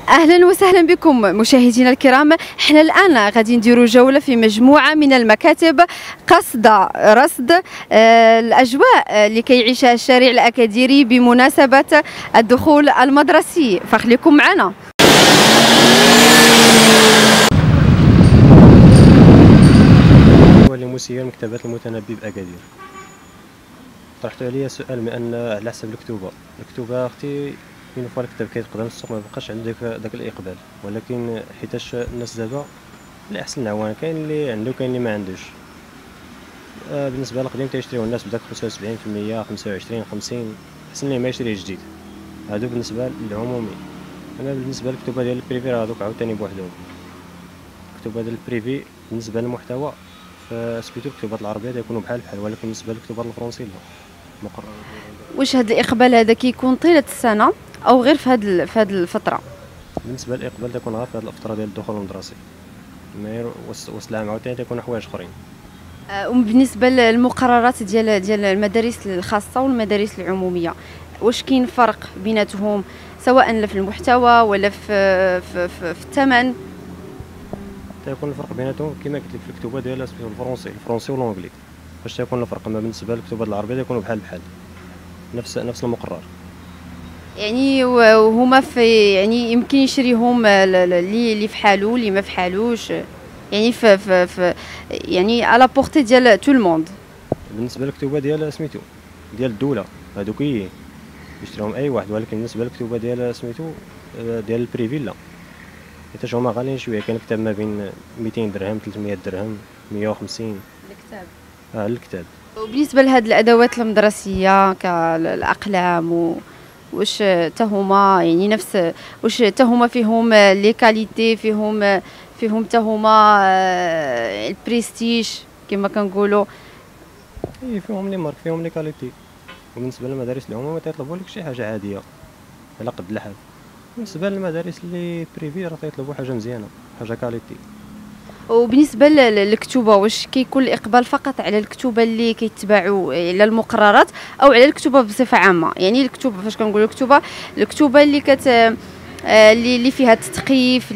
اهلا وسهلا بكم مشاهدينا الكرام. احنا الان غادي نديروا جوله في مجموعه من المكاتب قصد رصد الاجواء اللي كيعيشها الشارع الاكاديري بمناسبه الدخول المدرسي، فخليكم معنا. لمسير مكتبات المتنبي بأكادير. طرحتوا عليا سؤال بأن على حسب الكتوبة اختي من فوا الكتاب كيتقدم السوق ما بقاش عنده داك الاقبال، ولكن حيتاش الناس دابا اللي احسن العوان كاين اللي عنده كاين اللي ما عندوش. بالنسبه للقديم تيشريو الناس بداك 75% 25 50 احسن ليه ما يشري جديد. هادو بالنسبه للعمومي. انا بالنسبه للكتوبه ديال البريفي راه هادوك عاوتاني بوحدهم. الكتوبه ديال البريفي بالنسبه للمحتوى فسبيتو الكتوبات العربيه تيكونوا بحال ولكن بالنسبه للكتوبات الفرنسيه لا مقرر. واش هذا الاقبال هذا كيكون طيله السنه او غير في هذه الفتره؟ بالنسبه للاقبال تيكون غير في هذه الفتره ديال الدخول المدرسي، وسط العام عاوتاني تيكون حوايج اخرين. وبالنسبه للمقررات ديال المدارس الخاصه والمدارس العموميه، واش كاين فرق بيناتهم سواء في المحتوى ولا في الثمن؟ تيكون الفرق بيناتهم كما قلت لك في الكتوبه ديال الفرنسي والانجلي. فاش تيكون الفرق ما بالنسبه للكتوبه العربيه تيكونوا بحال نفس المقرر. يعني وهما في يعني يمكن يشريهم اللي في حالو اللي ما في حالوش، يعني في يعني على بورتي ديال تو الموند. بالنسبه للكتوبه ديال سميتو ديال الدوله هذوك يشريهم اي واحد، ولكن بالنسبه للكتوبه ديال سميتو ديال البريفي لا، حيت هما غاليين شويه. كاين كتاب ما بين 200 درهم 300 درهم 150 الكتاب. الكتاب. وبالنسبه لهاد الادوات المدرسيه كالاقلام واش حتى هما يعني نفس، واش حتى هما فيهم لي كاليتي، فيهم حتى هما البريستيج كما كنقولوا؟ فيهم لي مارك فيهم لي كاليتي. وبالنسبه للمدارس العموميه تيطلبوا لك شي حاجه عاديه على قد الحال. بالنسبه للمدارس اللي بريفي راه تيطلبوا حاجه مزيانه، حاجه كاليتي. وبالنسبه للكتوبه واش كيكون الاقبال فقط على الكتوبه اللي كيتباعوا على المقررات او على الكتوبه بصفه عامه؟ يعني الكتوبه فاش كنقولوا الكتوبه اللي فيها التثقيف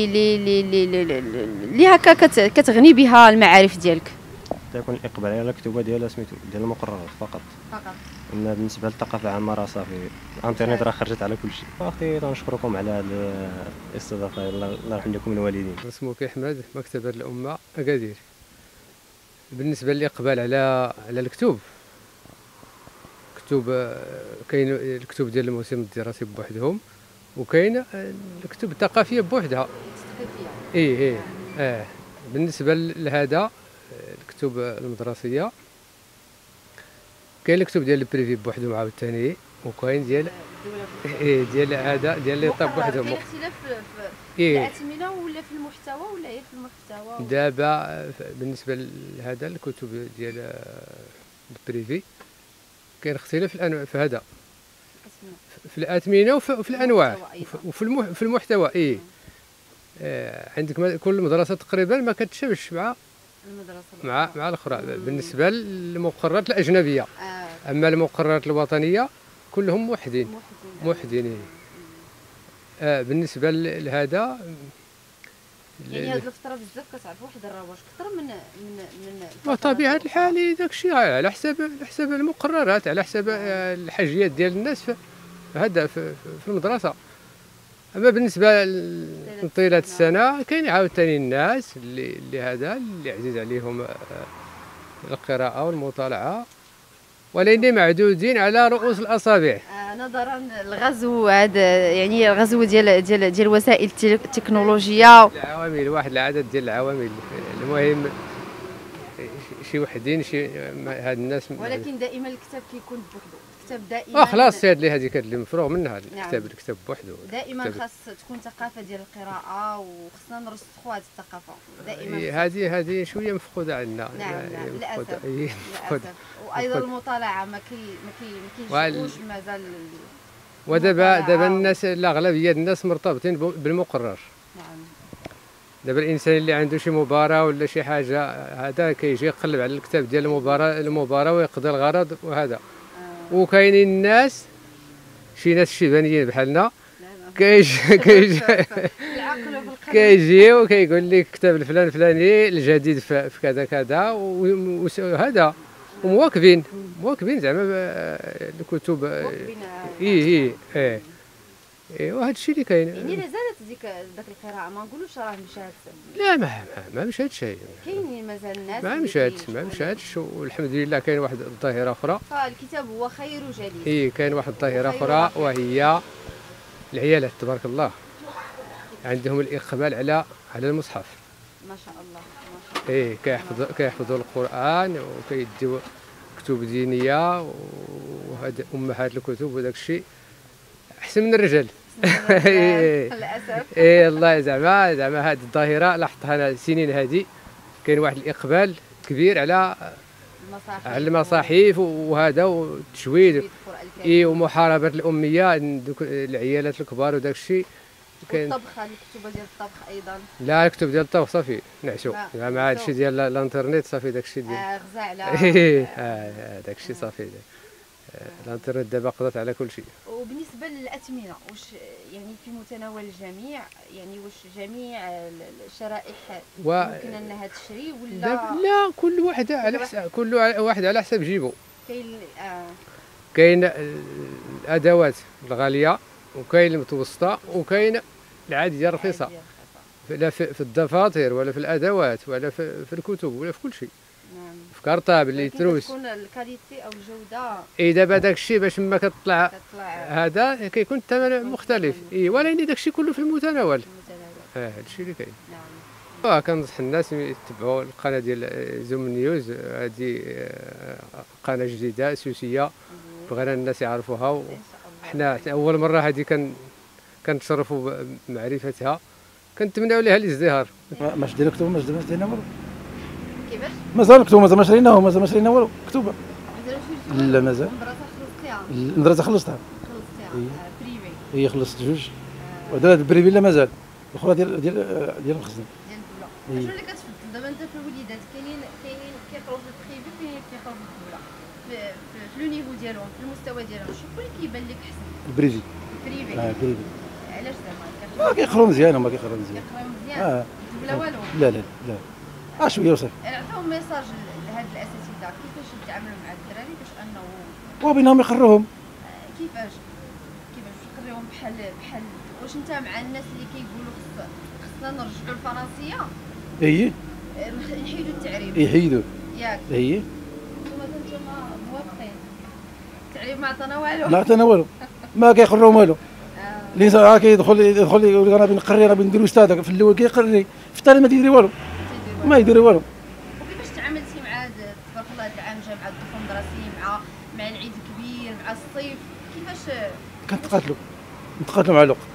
اللي هكا كتغني بها المعارف ديالك. تكون الاقبال على الكتوبه ديال سميتو ديال المقررات فقط. اما بالنسبه للثقافه العامه راه صافي الانترنت راه خرجت على كل شيء. اختي تنشكركم على هذه الاستضافه، الله يرحم لكم الوالدين. اسمك احمد، مكتبه الامه اكادير. بالنسبه للاقبال على الكتب كاين الكتب ديال الموسم الدراسي بوحدهم، وكاين الكتب الثقافيه بوحدها. ايه بالنسبه لهذا الكتب المدرسيه كاين الكتب ديال البريفي بوحدهم عاوتاني، وكاين ديال هذا ديال لي طاب بوحدهم. كاين اختلاف في الاثمنه ولا في المحتوى ولا غير في المحتوى؟ دابا بالنسبه لهذا الكتب ديال البريفي كاين اختلاف في هذا في الاثمنه وفي الانواع وفي المحتوى. عندك كل مدرسه تقريبا ما كتشابهش مع الاخرى بالنسبه للمقررات الاجنبيه. اما المقررات الوطنيه كلهم موحدين. بالنسبه لهذا يعني هاد الفتره بزاف كتعرف واحد الرواج اكثر من بطبيعه الحال داك الشيء على حساب المقررات، على حساب الحاجيات ديال الناس هذا في المدرسه. اما بالنسبه لطيله السنه كاين عاوتاني الناس اللي عزيز عليهم القراءه والمطالعه، ولكن معدودين على رؤوس الاصابع. نظرا للغزو هذا، يعني الغزو ديال وسائل التكنولوجيا، العوامل، واحد العدد ديال العوامل. المهم شي وحدين هاد الناس، ولكن دائما الكتاب كيكون بوحدو. الكتاب دائما خلاص هذيك اللي مفروغ منها. الكتاب بوحدو. دائما خاص تكون ثقافه ديال القراءه، وخصنا نرسخوا هذه الثقافه دائما. هذه شويه مفقوده عندنا. نعم للاسف. وايضا المطالعه ما كينشئوش مازال. ودابا الناس الاغلبيه الناس مرتبطين بالمقرر. نعم. دابا الانسان اللي عنده شي مباراه ولا شي حاجه هذا كيجي يقلب على الكتاب ديال المباراه ويقضي الغرض وهذا. وكاينين الناس شي ناس شيبانيين بحالنا كيجي وكيقول لك كتاب الفلان الفلاني الجديد في كذا كذا وهذا ومواكبين زعما الكتب. وهذا الشيء اللي كاين. يعني لا زالت ذاك القراءه، ما نقولوش راه مشات. لا ما مشاتش هي. كاينين مازال الناس ما مشاتش والحمد لله. كاين واحد الظاهره اخرى، فالكتاب هو خير جليس. كاين واحد الظاهره اخرى وهي العيالات تبارك الله عندهم الاقبال على المصحف. ما شاء الله ما شاء الله. كيحفظوا القران وكيديو كتب دينيه وهاد امهات الكتب وداك الشيء احسن من الرجال. للاسف. الله زعما هذه الظاهره لاحظتها انا السنين هذه. كاين واحد الاقبال كبير على المصاحف وهذا والتجويد ومحاربه الاميه العيالات الكبار وداك الشيء. كاين الطبخ، الكتب ديال الطبخ ايضا. لا الكتب ديال الطبخ صافي نعسوا مع هذا الشيء ديال الانترنت صافي داك الشيء ديال غزا على داك الشيء صافي. الانترنت دابا قضات على كل شيء. وبالنسبه للاثمنه واش يعني في متناول الجميع؟ يعني واش جميع الشرائح ممكن انها تشري ولا لا كل واحد على حساب على حساب جيبه. كاين الادوات الغاليه وكاين المتوسطه وكاين العاديه الرخيصه. لا في الدفاتر ولا في الادوات ولا في الكتب ولا في كل شيء. في كارطاب اللي تروس تكون الكاليتي او الجوده. دابا داك الشيء باش ما كتطلع هذا كيكون الثمن مختلف. ولكن داك الشيء كله في المتناول. هذا الشيء اللي كاين. كنصح الناس يتبعوا القناه ديال زوم نيوز. هذه قناه جديده سوسيه بغينا الناس يعرفوها. حنا اول مره هذه كنتشرفوا بمعرفتها. كنتمناو لها الازدهار. ما شدينا كتب ما شدينا والو. كيفاش؟ مازال كتب ما شريناهم ما شرينا والو كتب. لا مازال. المدرسه خلصتها. بريفي. هي خلصت جوج. ودابا البريفي لا مازال. الاخرى ديال الخزن. ديال الدوله. شنو اللي كتفضل دابا انت في الوليدات؟ كاينين كيقراو في البريفي كاينين كيقراو في الدوله. في لو نيفو ديالهم في المستوى ديالهم شكون اللي كيبان لك احسن؟ البريفي. البريفي. علاش زعما؟ ما كيقراو مزيان هما كيقراو مزيان. الدوله والو. لا شويه وصافي. عطاهم ميساج لهاد الاساتذه كيفاش يتعاملوا مع الدراري باش انه وبينهم يقروهم. كيفاش يقريهم بحال واش انت مع الناس اللي كيقولوا خصنا نرجعوا الفرنسيه؟ نحيدوا التعريب. يحيدوا ياك. نتوما موافقين؟ التعريب ما عطانا والو. لا عطانا والو. ما كيقروهم والو. الانسان كيدخل يقول انا بنقري انا بندير استاذ في الاول كيقري في الثاني ما تيدير والو. ما يدير والو. وكيفاش تعاملتي مع تبارك الله هذا العام جا مع الدخول المدرسي مع العيد الكبير مع الصيف كيفاش؟ نتقاتلوا مع الوقت.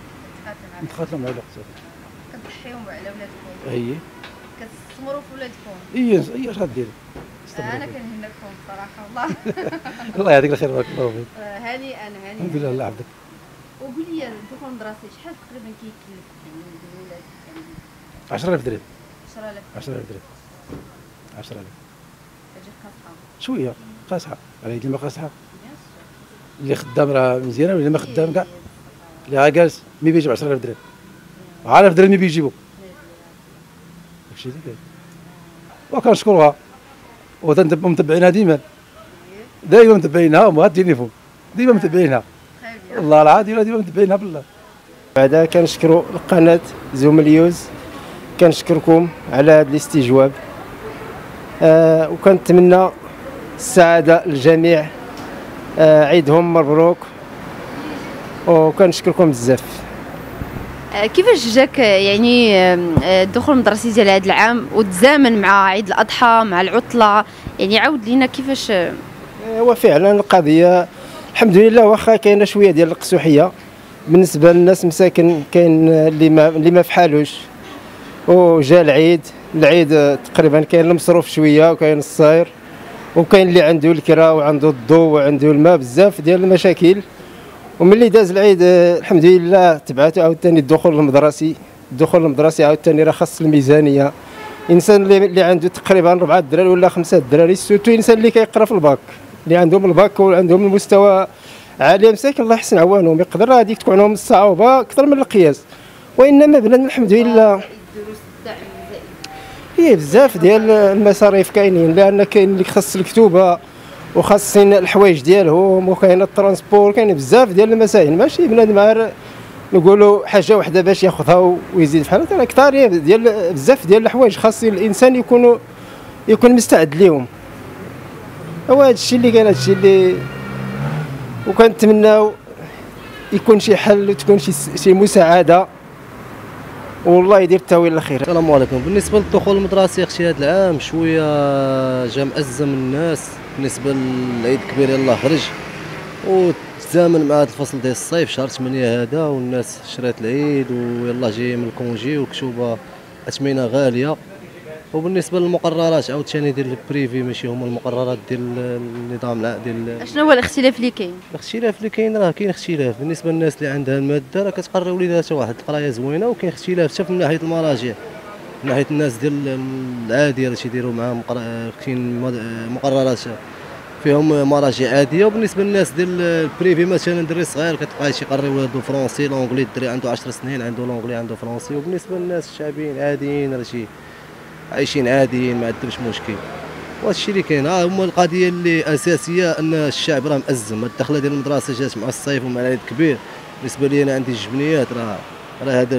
كتضحيو على ولادكم. كتستمروا في ولادكم. اش غديري؟ انا كنهنيكم بصراحه والله. الله يعطيك الخير بارك الله فيك. هانئا. الحمد لله الله يعافيك. وقول لي الدخول المدرسي شحال تقريبا كيكلف يعني الولاد؟ 10000 درهم. 10000 درهم. 10000. تجي قاصحه. شويه قاصحه على يدي ما قاصحه. اللي خدام راه مزيانه واللي ما خدام كاع. اللي غا جالس مي بيجيب 10000 درهم. 1000 درهم مي بيجيبوا. داكشي اللي كاين. وكنشكروها ومتبعينها ديما متبعينها وما التليفون ديما متبعينها. والله العظيم ديما متبعينها بالله. بعدا كنشكروا القناه زوم نيوز. كنشكركم على هذا الاستجواب. وكنتمنى السعاده للجميع. عيدهم مبروك وكنشكركم بزاف. كيفاش جاك يعني الدخول المدرسي ديال هذا العام وتزامن مع عيد الاضحى مع العطله؟ يعني عاود لينا كيفاش. هو فعلا القضيه الحمد لله واخا كاينه شويه ديال القسوحيه بالنسبه للناس مساكن. كاين اللي ما فحالوش وجا العيد تقريبا كاين المصروف شويه وكاين الصاير وكاين اللي عنده الكرا وعنده الضوء وعنده الماء بزاف ديال المشاكل. وملي داز العيد الحمد لله تبعته عاوتاني الدخول المدرسي عاوتاني راه خاص الميزانيه. انسان اللي عنده تقريبا 4 دراري ولا 5 دراري سورتو الانسان اللي كيقرا في الباك اللي عندهم الباك وعندهم المستوى عاليه مساكن الله يحسن عوانهم، يقدر هذيك تكون عندهم الصعوبه اكثر من القياس. وانما بنادم الحمد لله هي بزاف ديال المصاريف كاينين، لان كاين اللي خاص الكتوبه وخاصين الحوايج ديالهم، وكاين الترونسبور، كاين بزاف ديال المسائل. ماشي بنادم غير نقولوا حاجه واحده باش ياخذها ويزيد بحال هكا، كثار ديال بزاف ديال الحوايج خاص الانسان يكون مستعد ليهم. هو هذا الشيء اللي كاين، هذا الشيء اللي وكنتمناو يكون شي حل وتكون شي مساعده، والله يدير التاويل الخير. السلام عليكم. بالنسبه للدخول المدرسي اختي هذا العام شويه جا مأزم الناس بالنسبه للعيد الكبير يلاه خرج وتزامن مع هذا الفصل ديال الصيف شهر 8 هذا، والناس شرات العيد ويلا جاي من الكونجي والكتوبه اثمنه غاليه. وبالنسبه للمقررات عاوتاني ديال البريفي ماشي هما المقررات ديال النظام ديال. شنو هو الاختلاف اللي كاين؟ الاختلاف اللي كاين راه كاين اختلاف بالنسبه للناس اللي عندها الماده راه كتقري وليداتها واحد القرايه زوينه، وكاين اختلاف حتى من ناحيه المراجع، من ناحيه الناس ديال العاديه اللي تيديروا معاهم كاين مقررات فيهم مراجع عاديه. وبالنسبه للناس ديال البريفي مثلا الدري صغير كتلقاه تيقري ولادو فرونسي لونجلي، الدري عنده 10 سنين عنده لونجلي عنده فرونسي. وبالنسبه للناس الشعبيين عاديين راه شي عايشين عاديين ما عندهمش مشكل. وهذا الشيء اللي كاين. هما القضيه اللي اساسيه ان الشعب راه مأزم، الدخله ديال المدرسه جات مع الصيف ومع العيد الكبير. بالنسبه لي انا عندي الجبنيات راه هذا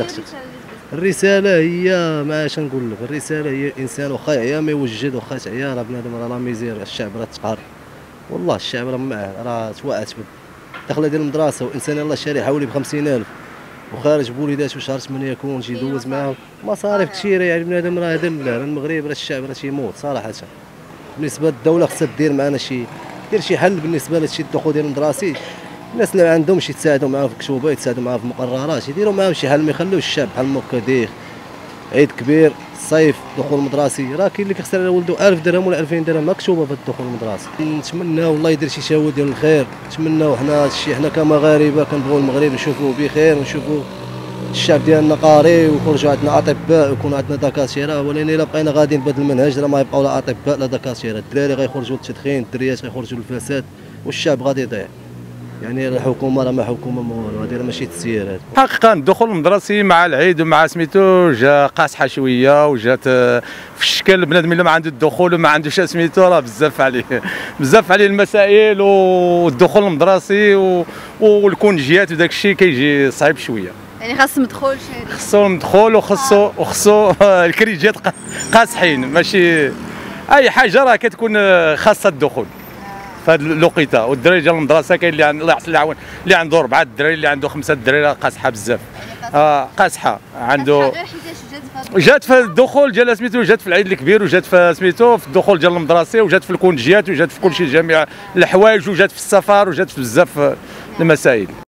الرساله هي ما اش نقول لك، الرساله هي الانسان واخا يعيا ما يوجد، واخا تعيا راه بنادم راه ميزير، الشعب راه تقهر والله، الشعب راه معاه راه توعت بالدخله ديال المدرسه، والانسان يلاه شاري حوالي ب 50,000 وخارج بوليداتو شهر 8 يكون شي يدوز معاهم مصاريف كثيره. يعني بنادم راه هذا المغرب راه الشعب راه تيموت صراحه. بالنسبه للدوله خصها دير معنا دير شي حل بالنسبه لهادشي الدخول ديال المدرسي. الناس اللي ما عندهمش يتساعدوا معاه في الكتوبه، يتساعدوا معاه في المقررات، يديروا معاهم شي حل، ما يخليوش الشعب بحال هكا دايخ. عيد كبير الصيف دخول مدرسي راه كاين اللي كيخسر على ولدو 1000 درهم ولا 2000 درهم مكتوبه في الدخول المدرسي. نتمناو الله يدير شي شهوه ديال الخير، نتمناو حنا هادشي، حنا كمغاربه كنبغيو المغرب نشوفوه بخير ونشوفوا الشعب ديالنا قاري ويخرجوا عندنا اطباء ويكون عندنا دكاتره. ولكن الا بقينا غاديين بهذا المنهج راه ما يبقاو لا اطباء لا دكاتره، الدراري غيخرجوا للتدخين، الدريات غيخرجوا للفساد والشعب غادي يضيع. يعني الحكومه راه ما حكومه ما والو، هذه راه ماشي تسيير. هذا حقيقه الدخول المدرسي مع العيد ومع سميتو جا قاصحه شويه، وجات في الشكل بنادم اللي ما عنده الدخول وما عندوش سميتو راه بزاف عليه المسائل، والدخول المدرسي والكونجيات وداك الشيء كيجي صعيب شويه. يعني خاص مدخول شهري، خصو مدخول وخصو الكريجات قاصحين، ماشي اي حاجه راه كتكون خاصه الدخول في هذه الوقيته. والدراري ديال المدرسه كاين اللي الله يحسن العون اللي عنده 4 الدراري، اللي عنده 5 الدراري راه قاصحه بزاف. قاصحه عنده جات في الدخول ديال سميتو، جات في العيد الكبير، وجات في سميتو في الدخول ديال المدرسي، وجات في الكونجيات، وجات في كل شيء جميع الحوايج، وجات في السفر، وجات في بزاف المسائل.